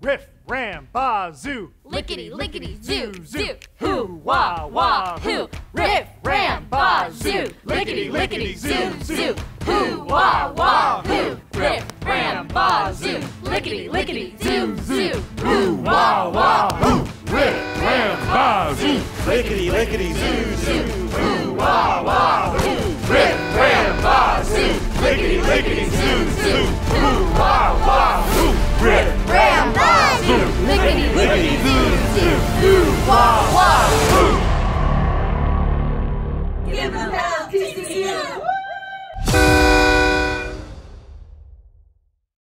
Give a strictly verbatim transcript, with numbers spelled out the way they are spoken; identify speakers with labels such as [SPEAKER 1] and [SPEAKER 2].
[SPEAKER 1] Riff, ram, bazoo.
[SPEAKER 2] Lickety, lickety, zoo, zoo.
[SPEAKER 1] Hoo, wah, wah, hoo.
[SPEAKER 2] Riff, ram, bazoo. Lickety, lickety, zoo, zoo. Hoo, wah, wah, hoo. Riff, ram, bazoo. Lickety, lickety, zoo, zoo.
[SPEAKER 1] Hoo, wah, wah, hoo. Riff, ram, bazoo.
[SPEAKER 3] Lickety, lickety, zoo, zoo.
[SPEAKER 1] Hoo, wah, wah, hoo. Riff, ram, bazoo. Lickety, lickety, zoo, zoo. Hoo, wah, wah, hoo. Riff,
[SPEAKER 2] Ram, bazoo.